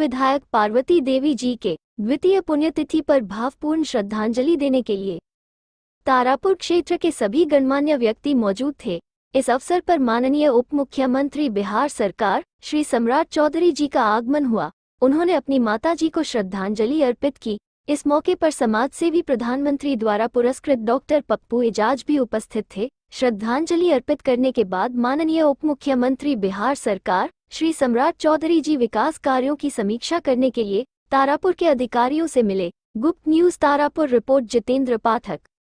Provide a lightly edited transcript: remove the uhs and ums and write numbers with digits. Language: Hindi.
विधायक पार्वती देवी जी के द्वितीय पुण्यतिथि पर भावपूर्ण श्रद्धांजलि देने के लिए तारापुर क्षेत्र के सभी गणमान्य व्यक्ति मौजूद थे। इस अवसर पर माननीय उप मुख्यमंत्री बिहार सरकार श्री सम्राट चौधरी जी का आगमन हुआ। उन्होंने अपनी माता जी को श्रद्धांजलि अर्पित की। इस मौके पर समाजसेवी प्रधानमंत्री द्वारा पुरस्कृत डॉक्टर पप्पू एजाज भी उपस्थित थे। श्रद्धांजलि अर्पित करने के बाद माननीय उप मुख्यमंत्री बिहार सरकार श्री सम्राट चौधरी जी विकास कार्यों की समीक्षा करने के लिए तारापुर के अधिकारियों से मिले। गुप्त न्यूज तारापुर रिपोर्ट जितेंद्र पाठक।